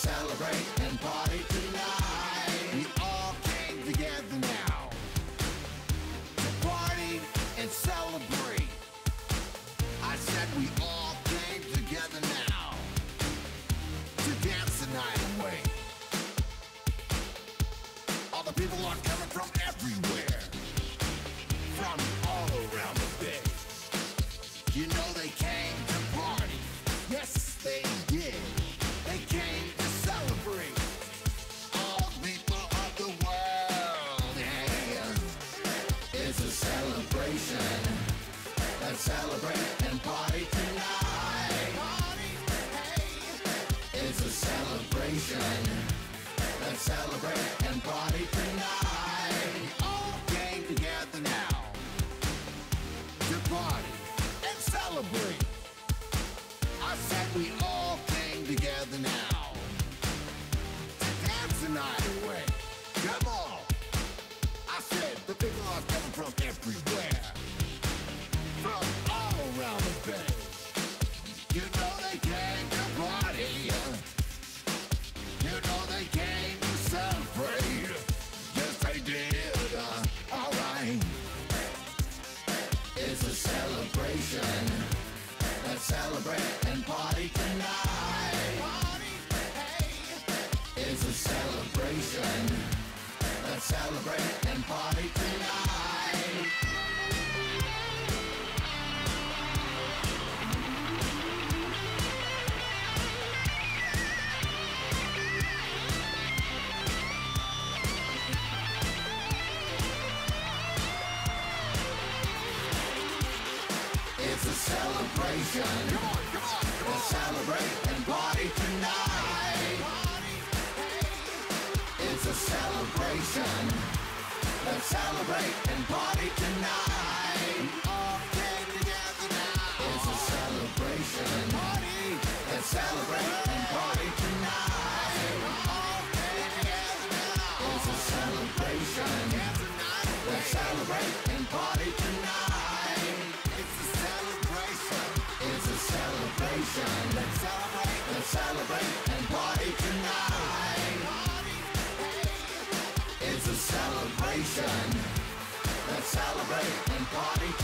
celebrate and party tonight. We all came together now to party and celebrate. I said we all came together now to dance the night away. All the people are coming from everywhere, from all around the bay. You know they came to party. Yes, they did. They came to celebrate. All people of the world, yeah. It's a celebration. Let's celebrate and party tonight. Party, hey. It's a celebration. Let's celebrate and party tonight. We all came together now to party and celebrate. I said we all came together now to dance the night away. Come on. I said the people are coming from everywhere, from all around the bay. You know they came to party. You know they came to celebrate. Yes, they did. Alright. It's a celebration. Let's celebrate and party tonight. Party, hey. It's a celebration. Let's celebrate and party tonight. It's a celebration. Come on, come on, come on. Let's celebrate and party tonight. Party, hey. It's a celebration. Let's celebrate and party tonight. We all came together now. It's a celebration. Party. Let's celebrate and party tonight. We all came together now. It's a celebration. Let's celebrate and party tonight. It's a celebration. It's a celebration. Let's celebrate and party tonight. It's a celebration. Let's celebrate and party tonight.